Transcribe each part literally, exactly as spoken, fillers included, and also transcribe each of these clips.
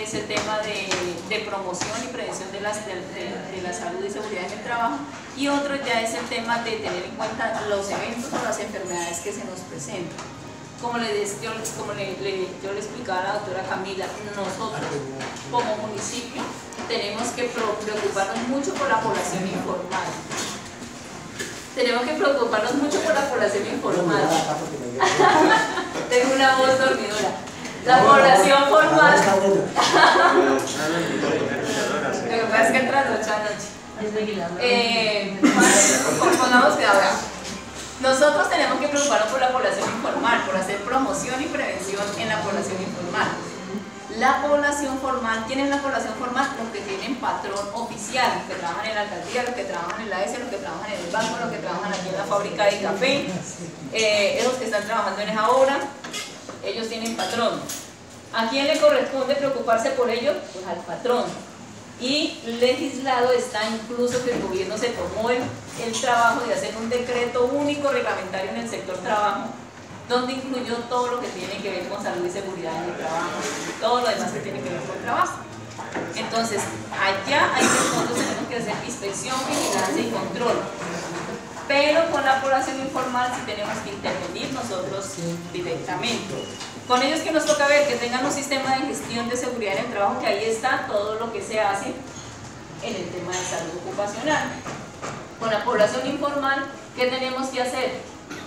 es el tema de, de promoción y prevención de, las, de, de, de la salud y seguridad en el trabajo, y otro ya es el tema de tener en cuenta los eventos o las enfermedades que se nos presentan. Como le, yo, como le, le, yo le explicaba a la doctora Camila, nosotros como municipio tenemos que preocuparnos mucho por la población informal. Tenemos que preocuparnos mucho por la población informal. Tengo una voz dormidora. La población formal. Lo que pasa es que entra noche a noche. Eh, pongamos que ahora. Nosotros tenemos que preocuparnos por la población informal, por hacer promoción y prevención en la población informal. La población formal, ¿quién es la población formal? Los que tienen patrón oficial, los que trabajan en la alcaldía, los que trabajan en la E S, los que trabajan en el banco, los que trabajan aquí en la fábrica de café, eh, esos que están trabajando en esa obra, ellos tienen patrón. ¿A quién le corresponde preocuparse por ellos? Pues al patrón. Y legislado está incluso que el gobierno se tomó el, el trabajo de hacer un decreto único reglamentario en el sector trabajo, donde incluyó todo lo que tiene que ver con salud y seguridad en el trabajo, todo lo demás que tiene que ver con trabajo. Entonces, allá hay que nosotros tenemos que hacer inspección, vigilancia y control. Pero con la población informal sí tenemos que intervenir nosotros directamente. Con ellos que nos toca ver que tengan un sistema de gestión de seguridad en el trabajo, que ahí está todo lo que se hace en el tema de salud ocupacional. Con la población informal, ¿qué tenemos que hacer?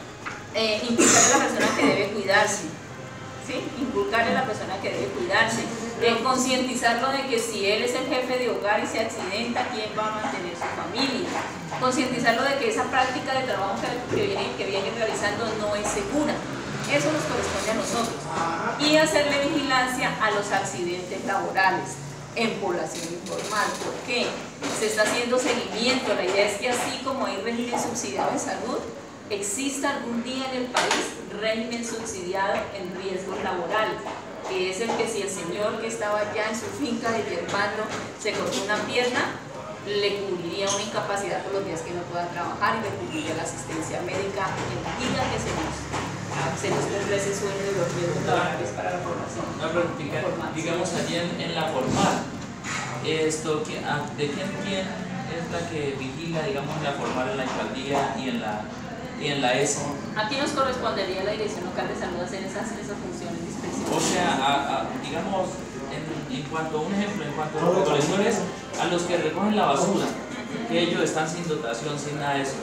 Eh, inculcarle a la persona que debe cuidarse, ¿sí? Inculcarle a la persona que debe cuidarse, eh, concientizarlo de que si él es el jefe de hogar y se accidenta, ¿quién va a mantener su familia? Concientizarlo de que esa práctica de trabajo que, que, viene, que viene realizando no es segura. Eso nos corresponde a nosotros. Y hacerle vigilancia a los accidentes laborales en población informal. ¿Por qué? Se está haciendo seguimiento. La idea es que así como hay régimen subsidiado en salud, exista algún día en el país régimen subsidiado en riesgos laborales, que es el que si el señor que estaba ya en su finca de hierbando se cortó una pierna, le cubriría una incapacidad por los días que no pueda trabajar y le cubriría la asistencia médica en la vida que se nos, se nos cumple ese sueño de los riesgos laborales para la población. No, pero diga, digamos allí en, en la formal, esto, ¿de quién, quién es la que vigila, digamos, la formal en la alcaldía y en la y en la E S? Aquí nos correspondería a la Dirección Local de Salud hacer esas, esas funciones de inspección. O sea, a, a, digamos, en, en cuanto a un ejemplo, en cuanto a los recolectores, a los que recogen la basura, que ellos están sin dotación, sin nada de eso,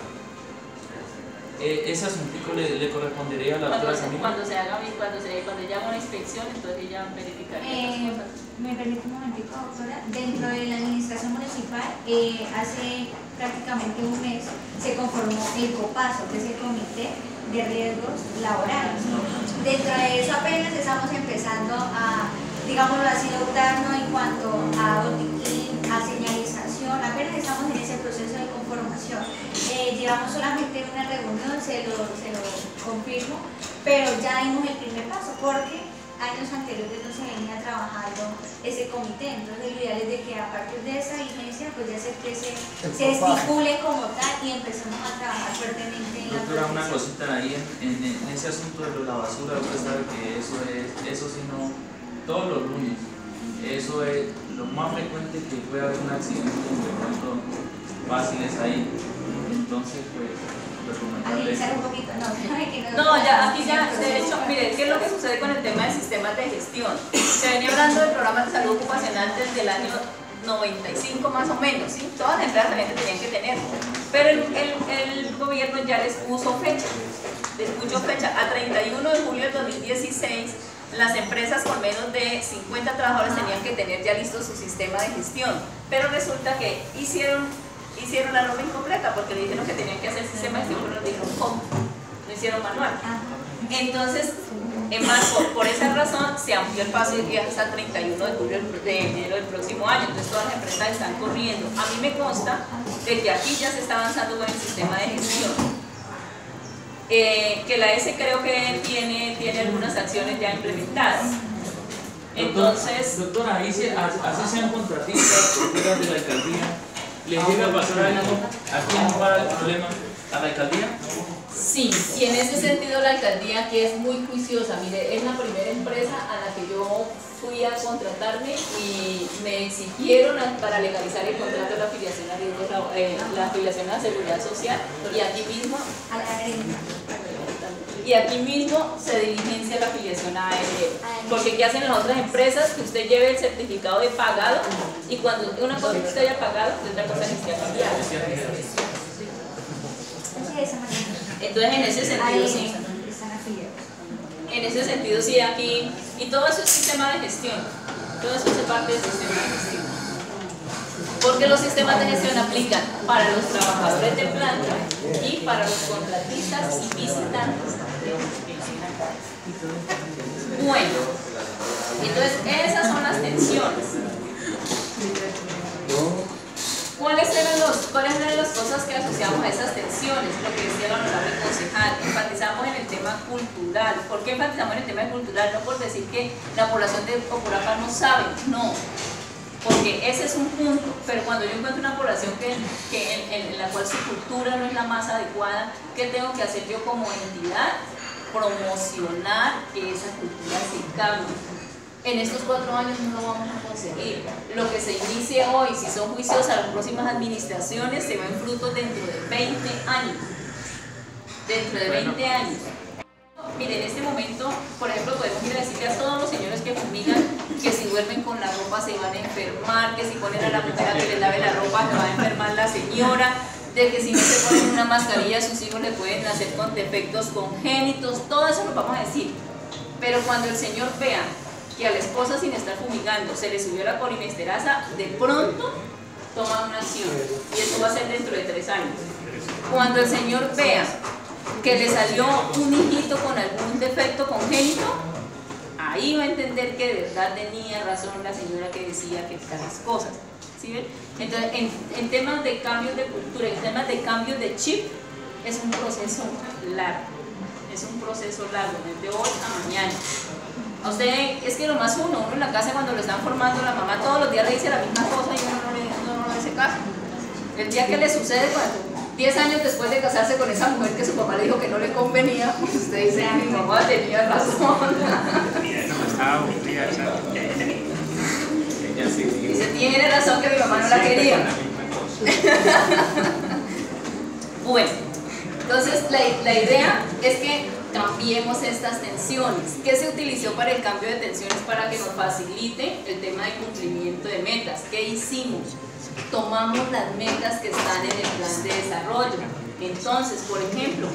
eh, ese asunto le, le correspondería a la cuando, doctora se, cuando se haga cuando se cuando ella haga una inspección, entonces ella verificaría eh, las cosas. Me permite un momentico, doctora. Dentro de la administración municipal, eh, hace prácticamente un mes se conformó el COPASO, que es el Comité de Riesgos Laborales. Dentro de eso apenas estamos empezando a, digámoslo así, dotarnos en cuanto a botiquín, a señalización, apenas estamos en ese proceso de conformación. Eh, llevamos solamente una reunión, se lo, se lo confirmo, pero ya dimos el primer paso, porque años anteriores no se venía trabajando ese comité. Entonces lo ideal es de que a partir de esa vigencia pues ya se, se, se estipule como tal y empezamos a trabajar fuertemente en la doctora, una cosita ahí en, en, en ese asunto de la basura. Usted sabe que eso es, eso sí no, todos los lunes, eso es lo más frecuente, que puede haber un accidente de pronto fáciles ahí. Entonces pues agilizar un poquito, no, no, no, ya, aquí ya, de hecho, mire, ¿qué es lo que sucede con el tema de sistemas de gestión? Se venía hablando de programas de salud ocupacional desde el año noventa y cinco más o menos, ¿sí? Todas las empresas también tenían que tener, pero el, el, el gobierno ya les puso fecha, les puso fecha, a treinta y uno de julio del dos mil dieciséis, las empresas con menos de cincuenta trabajadores tenían que tener ya listo su sistema de gestión, pero resulta que hicieron hicieron la norma incompleta porque le dijeron que tenían que hacer el sistema de gestión, pero no dijeron cómo, no hicieron manual. Entonces, en marzo, por esa razón, se amplió el paso y hasta el treinta y uno de julio de enero del próximo año. Entonces, todas las empresas están corriendo. A mí me consta de que aquí ya se está avanzando con el sistema de gestión. Eh, que la E S creo que tiene, tiene algunas acciones ya implementadas. Entonces, doctora, ahí se, así sean contratistas, propiedades de la alcaldía, ¿le llega a pasar algo? ¿A quién va el problema? ¿A la alcaldía? Sí, y en ese sentido la alcaldía, que es muy juiciosa, mire, es la primera empresa a la que yo fui a contratarme y me exigieron para legalizar el contrato de la afiliación a riesgos, eh, la afiliación a la seguridad social, y aquí mismo A la renta. y aquí mismo se diligencia la afiliación a A R L. Porque ¿qué hacen las otras empresas? Que usted lleve el certificado de pagado, y cuando una cosa que usted haya pagado, y otra cosa que esté afiliado. Sí, de esa manera. Entonces, en ese sentido, Ahí sí. están afiliados. En ese sentido, sí, aquí, y todo eso es sistema de gestión, todo eso es parte del sistema de gestión. Porque los sistemas de gestión aplican para los trabajadores de planta y para los contratistas y visitantes. Bueno, entonces esas son las tensiones. ¿Cuáles eran, los, ¿Cuáles eran las cosas que asociamos a esas tensiones? Lo que decía la honorable concejal, enfatizamos en el tema cultural. ¿Por qué enfatizamos en el tema cultural? No por decir que la población de Popurapa no sabe, no, porque ese es un punto, pero cuando yo encuentro una población que, que en, en, en la cual su cultura no es la más adecuada, ¿qué tengo que hacer yo como entidad? Promocionar que esa cultura se cambie. En estos cuatro años no lo vamos a conseguir. Lo que se inicie hoy, si son juicios a las próximas administraciones, se ven frutos dentro de veinte años. Dentro de veinte años. Mire, en este momento, por ejemplo, podemos ir a decirle a todos los señores que fumigan que si duermen con la ropa se van a enfermar, que si ponen a la mujer a que les lave la ropa se va a enfermar la señora, de que si no se ponen una mascarilla sus hijos le pueden nacer con defectos congénitos, todo eso lo vamos a decir. Pero cuando el señor vea que a la esposa, sin estar fumigando, se le subió la polinesterasa, de pronto toma una acción, y eso va a ser dentro de tres años. Cuando el señor vea que le salió un hijito con algún defecto congénito, ahí va a entender que de verdad tenía razón la señora que decía que estas cosas. ¿Sí ven? Entonces, en, en temas de cambios de cultura, en temas de cambios de chip, es un proceso largo, es un proceso largo, desde hoy a mañana. A usted, es que lo más uno, uno en la casa cuando lo están formando, la mamá todos los días le dice la misma cosa y uno no le, uno no le hace caso. El día que le sucede, cuando diez años después de casarse con esa mujer que su papá le dijo que no le convenía, pues usted dice, mi mamá tenía razón. Dice, tiene razón que mi mamá no la quería. Bueno, entonces la, la idea es que cambiemos estas tensiones. ¿Qué se utilizó para el cambio de tensiones para que nos facilite el tema de cumplimiento de metas? ¿Qué hicimos? Tomamos las metas que están en el plan de desarrollo. Entonces, por ejemplo,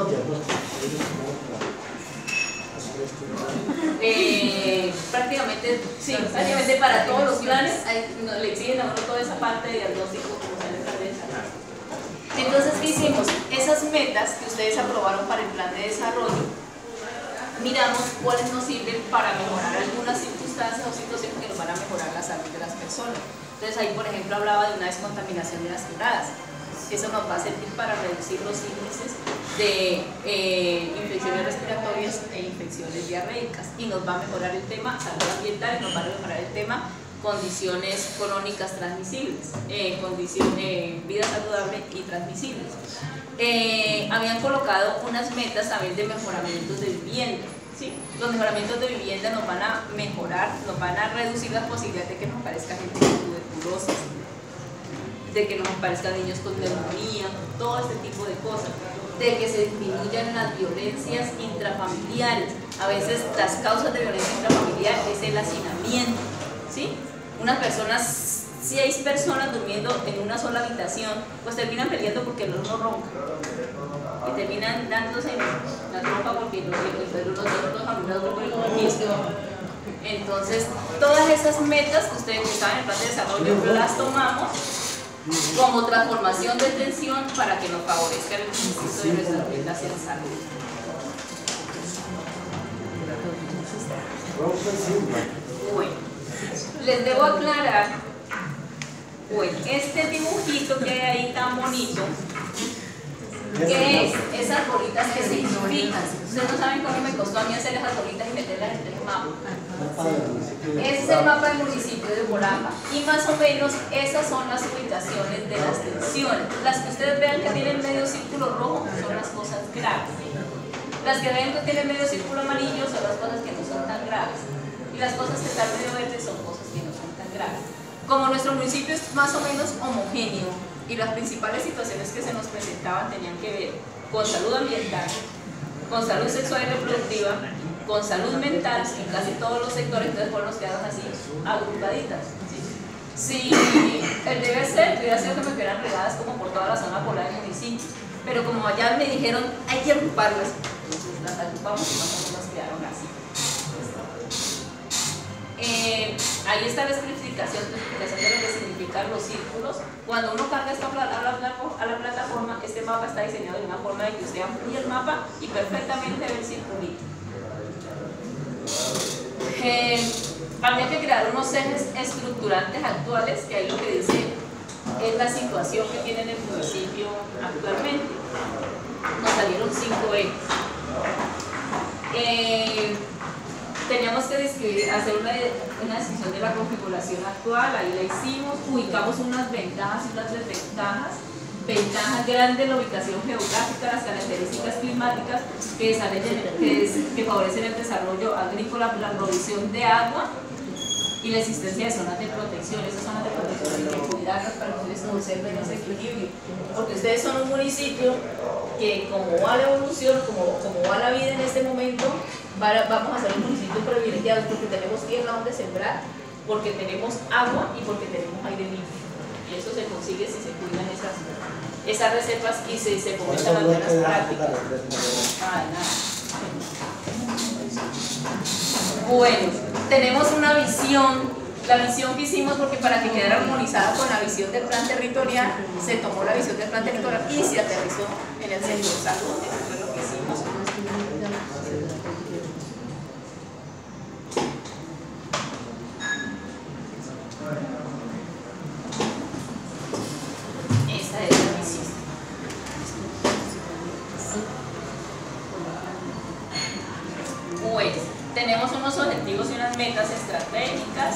eh, prácticamente, sí, prácticamente para todos los planes hay, no, le exigen a uno toda esa parte de diagnóstico como sale en el plan de desarrollo. Entonces, ¿qué hicimos? Esas metas que ustedes aprobaron para el plan de desarrollo, miramos cuáles nos sirven para mejorar algunas circunstancias o situaciones que nos van a mejorar la salud de las personas. Entonces ahí, por ejemplo, hablaba de una descontaminación de las quebradas. Eso nos va a servir para reducir los índices de eh, infecciones respiratorias e infecciones diarreicas, y nos va a mejorar el tema salud ambiental, y nos va a mejorar el tema condiciones crónicas transmisibles, eh, condición, eh, vida saludable y transmisibles. Eh, habían colocado unas metas también de mejoramientos de vivienda. ¿Sí? Los mejoramientos de vivienda nos van a mejorar, nos van a reducir la posibilidad de que nos parezca gente con tuberculosis, de que nos parezcan niños con neumonía, todo este tipo de cosas, de que se disminuyan las violencias intrafamiliares. A veces las causas de violencia intrafamiliar es el hacinamiento, ¿sí? Unas personas, seis personas durmiendo en una sola habitación, pues terminan peleando porque el uno ronca. Y terminan dándose la trompa porque los otros familiares por el permiso. Entonces, todas esas metas que ustedes estaban en el plan de desarrollo las tomamos como transformación de tensión para que nos favorezca el cumplimiento de nuestras metas en salud. Bueno, les debo aclarar, bueno, este dibujito que hay ahí tan bonito, ¿qué es? Esas bolitas que se significan. Ustedes no saben cómo me costó a mí hacer esas bolitas y meterlas en el mapa. Ese es el mapa del municipio de Popurapa, y más o menos esas son las ubicaciones de las tensiones. Las que ustedes vean que tienen medio círculo rojo son las cosas graves. Las que ven que tienen medio círculo amarillo son las cosas que no son tan graves. y las cosas que están medio verdes son cosas que no son tan graves. Como nuestro municipio es más o menos homogéneo y las principales situaciones que se nos presentaban tenían que ver con salud ambiental, con salud sexual y reproductiva, con salud mental en casi todos los sectores, entonces por nos quedaron así agrupaditas. Si el deber ser hubiera sido que me quedaran regadas como por toda la zona polar del municipio, pero como allá me dijeron hay que agruparlas, entonces las agrupamos y más o menos nos quedaron así. Eh, ahí está la explicación, la explicación de lo que significan los círculos. Cuando uno carga esto a la, a, la, a la plataforma, este mapa está diseñado de una forma de que usted amplíe el mapa y perfectamente ve el circulito. Eh, habría que crear unos ejes estructurantes actuales, que ahí lo que dice es la situación que tiene en el municipio actualmente. Nos salieron cinco ejes. Eh, Teníamos que describir, hacer una, una descripción de la configuración actual, ahí la hicimos, ubicamos unas ventajas y unas desventajas. Ventajas grandes, la ubicación geográfica, las características climáticas que, que, que favorecen el desarrollo agrícola, la provisión de agua y la existencia de zonas de protección. Esas zonas de protección hay que cuidarlas para que ustedes conserven ese equilibrio, porque ustedes son un municipio que, como va la evolución, como, como va la vida en este momento, para, vamos a ser un municipio privilegiado porque tenemos tierra donde sembrar, porque tenemos agua y porque tenemos aire limpio. Y eso se consigue si se cuidan esas, esas reservas y si se fomentan las buenas prácticas. Ah, nada. Bueno, tenemos una visión, la visión que hicimos porque para que quedara armonizada con la visión del plan territorial, se tomó la visión del plan territorial y se aterrizó en el sector salud. Eso fue lo que hicimos. Esa es la visión. Bueno, tenemos unos objetivos y unas metas estratégicas.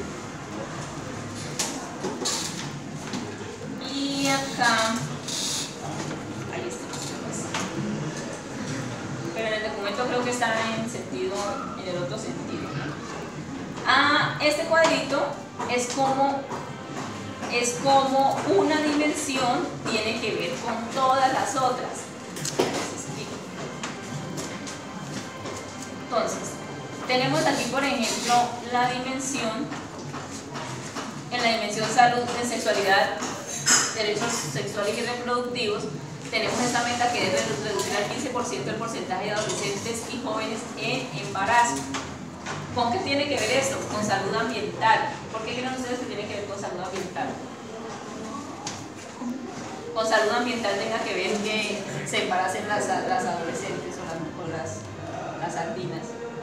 Y acá, ahí está. Pero en el documento creo que está en sentido, en el otro sentido. Ah, este cuadrito es como, es como una dimensión tiene que ver con todas las otras. Entonces, tenemos aquí, por ejemplo, la dimensión, en la dimensión salud, de sexualidad, derechos sexuales y reproductivos, tenemos esta meta que es reducir al quince por ciento el porcentaje de adolescentes y jóvenes en embarazo. ¿Con qué tiene que ver esto? Con salud ambiental. ¿Por qué creen ustedes que tiene que ver con salud ambiental? Con salud ambiental tenga que ver que se embaracen las, las adolescentes o las, o las, las albinas.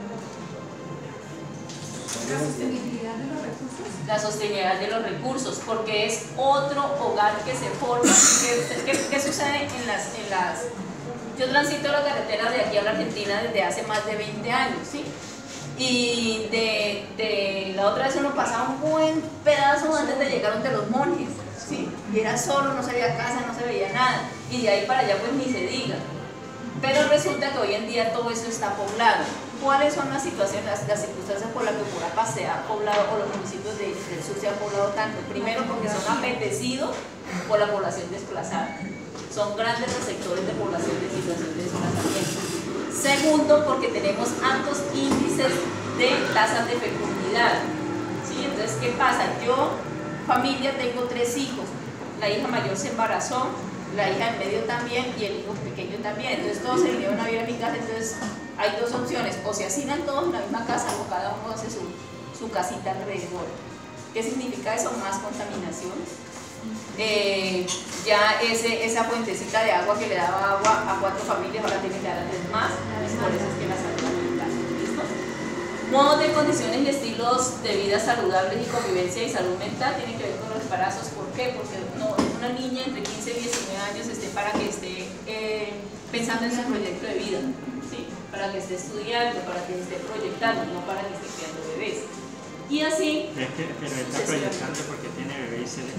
La sostenibilidad de los recursos. La sostenibilidad de los recursos, porque es otro hogar que se forma. ¿Qué, qué, qué sucede en las, en las... Yo transito la carretera de aquí a la Argentina desde hace más de veinte años, ¿sí? Y de, de la otra vez uno pasaba un buen pedazo antes de llegar donde los monjes, ¿sí? Y era solo, no se veía casa, no se veía nada, y de ahí para allá pues ni se diga. Pero resulta que hoy en día todo eso está poblado. ¿Cuáles son las situaciones, las, las circunstancias por las que Purapa se ha poblado o los municipios de, del sur se han poblado tanto? Primero, porque son apetecidos por la población desplazada. Son grandes los sectores de población de situación de desplazamiento. Segundo, porque tenemos altos índices de tasas de fecundidad. ¿Sí? Entonces, ¿qué pasa? Yo, familia, tengo tres hijos. La hija mayor se embarazó, la hija en medio también y el hijo pequeño también. Entonces, todos se vinieron a vivir a mi casa. Entonces, hay dos opciones: o se hacinan todos en la misma casa o cada uno hace su, su casita alrededor. ¿Qué significa eso? Más contaminación. Eh, ya ese, esa fuentecita de agua que le daba agua a cuatro familias ahora tiene que dar a tres más, por eso es que la salud ambiental. ¿Listo? Modos de condiciones y estilos de vida saludables y convivencia y salud mental tienen que ver con los embarazos. ¿Por qué? Porque no, una niña entre quince y diecinueve años esté para que esté eh, pensando en su proyecto de vida, ¿sí? Para que esté estudiando, para que esté proyectando, no para que esté criando bebés. Y así. Es que, pero está proyectando porque tiene bebé y se le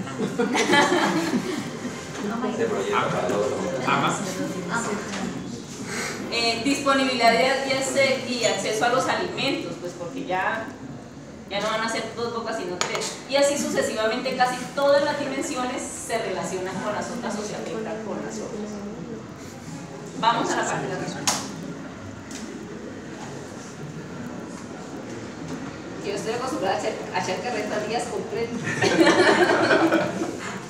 Se proyecta para el otro. ama. Eh, disponibilidad y acceso a los alimentos, pues porque ya Ya no van a ser dos bocas sino tres. Y así sucesivamente casi todas las dimensiones se relacionan con las otras o se afectan con las otras. Vamos a la parte de la resolución. Que yo estoy acostumbrada a hacer, a hacer carretas días completos.